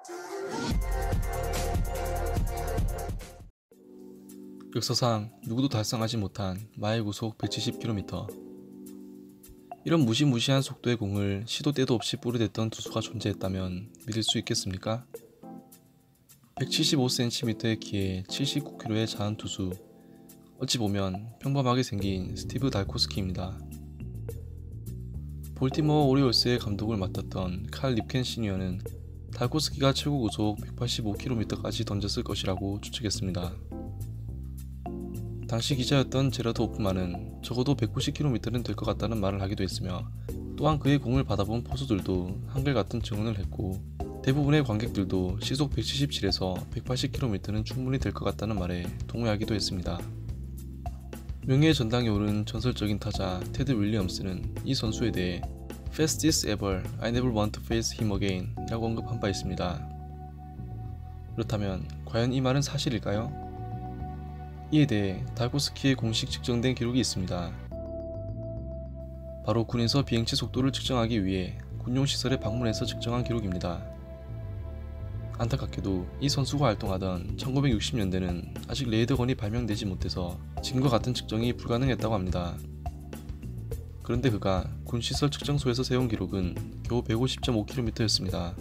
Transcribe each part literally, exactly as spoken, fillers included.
역사상 누구도 달성하지 못한 마일 구속 백칠십 킬로미터. 이런 무시무시한 속도의 공을 시도 때도 없이 뿌리댔던 투수가 존재했다면 믿을 수 있겠습니까? 백칠십오 센티미터의 키에 칠십구 킬로그램의 자은 투수, 어찌 보면 평범하게 생긴 스티브 달코스키입니다. 볼티모어 오리올스의 감독을 맡았던 칼 립켄 시니어는 달코스키가 최고 구속 백팔십오 킬로미터까지 던졌을 것이라고 추측했습니다. 당시 기자였던 제라드 호프만은 적어도 백구십 킬로미터는 될 것 같다는 말을 하기도 했으며, 또한 그의 공을 받아본 포수들도 한결같은 증언을 했고, 대부분의 관객들도 시속 백칠십칠에서 백팔십 킬로미터는 충분히 될 것 같다는 말에 동의하기도 했습니다. 명예의 전당에 오른 전설적인 타자 테드 윌리엄스는 이 선수에 대해 Fastest ever, I never want to face him again 라고 언급한 바 있습니다. 그렇다면 과연 이 말은 사실일까요? 이에 대해 달코스키의 공식 측정된 기록이 있습니다. 바로 군에서 비행체 속도를 측정하기 위해 군용시설에 방문해서 측정한 기록입니다. 안타깝게도 이 선수가 활동하던 천구백육십 년대는 아직 레이더건이 발명되지 못해서 지금과 같은 측정이 불가능했다고 합니다. 그런데 그가 군시설 측정소에서 세운 기록은 겨우 백오십 점 오 킬로미터였습니다.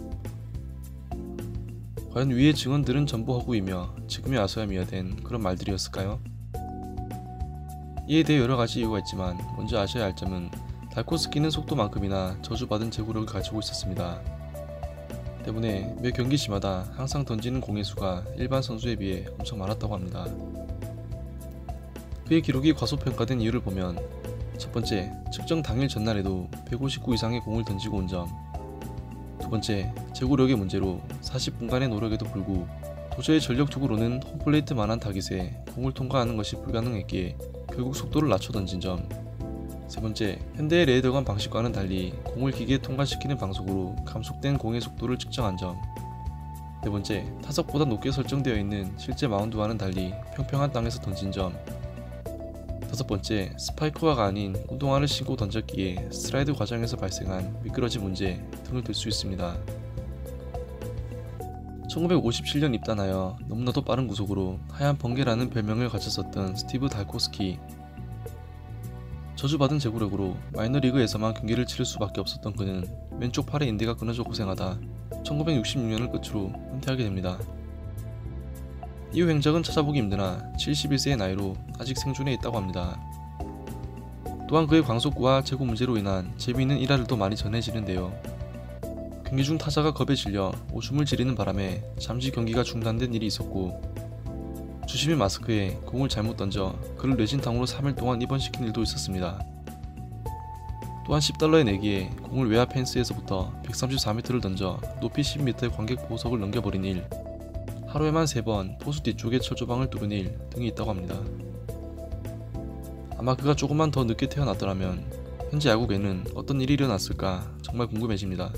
과연 위의 증언들은 전부 허구이며 지금에 와서야 미화된 그런 말들이었을까요? 이에 대해 여러가지 이유가 있지만 먼저 아셔야 할 점은 달코스키는 속도만큼이나 저주받은 제구력을 가지고 있었습니다. 때문에 매 경기시마다 항상 던지는 공의 수가 일반 선수에 비해 엄청 많았다고 합니다. 그의 기록이 과소평가된 이유를 보면, 첫 번째, 측정 당일 전날에도 백오십구 이상의 공을 던지고 온 점, 두 번째, 제구력의 문제로 사십 분간의 노력에도 불구 도저히 전력투구로는 홈플레이트만한 타깃에 공을 통과하는 것이 불가능했기에 결국 속도를 낮춰 던진 점, 세 번째, 현대의 레이더건 방식과는 달리 공을 기계에 통과시키는 방식으로 감속된 공의 속도를 측정한 점, 네 번째, 타석보다 높게 설정되어 있는 실제 마운드와는 달리 평평한 땅에서 던진 점, 다섯 번째, 스파이크화가 아닌 운동화를 신고 던졌기에 스트라이드 과정에서 발생한 미끄러짐 문제 등을 들 수 있습니다. 천구백오십칠 년 입단하여 너무나도 빠른 구속으로 하얀 번개라는 별명을 가졌었던 스티브 달코스키. 저주받은 제구력으로 마이너리그에서만 경기를 치를 수밖에 없었던 그는 왼쪽 팔의 인대가 끊어져 고생하다 천구백육십육 년을 끝으로 은퇴하게 됩니다. 이후 행적은 찾아보기 힘드나 칠십일 세의 나이로 아직 생존해 있다고 합니다. 또한 그의 광속구와 제구 문제로 인한 재미있는 일화들도 많이 전해지는데요. 경기 중 타자가 겁에 질려 오줌을 지르는 바람에 잠시 경기가 중단된 일이 있었고, 주심의 마스크에 공을 잘못 던져 그를 뇌진탕으로 삼 일 동안 입원시킨 일도 있었습니다. 또한 십 달러의 내기에 공을 외야 펜스에서부터 백삼십사 미터를 던져 높이 십 미터의 관객 보석을 넘겨버린 일, 하루에만 세 번 포수 뒤쪽에 철조방을 뚫은 일 등이 있다고 합니다. 아마 그가 조금만 더 늦게 태어났더라면 현재 야구계는 어떤 일이 일어났을까 정말 궁금해집니다.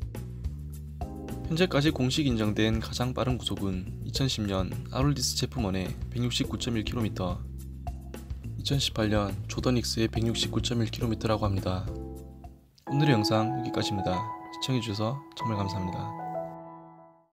현재까지 공식 인정된 가장 빠른 구속은 이천십 년 아롤디스 체프먼의 백육십구 점 일 킬로미터, 이천십팔 년 조던 닉스의 백육십구 점 일 킬로미터라고 합니다. 오늘의 영상 여기까지입니다. 시청해주셔서 정말 감사합니다.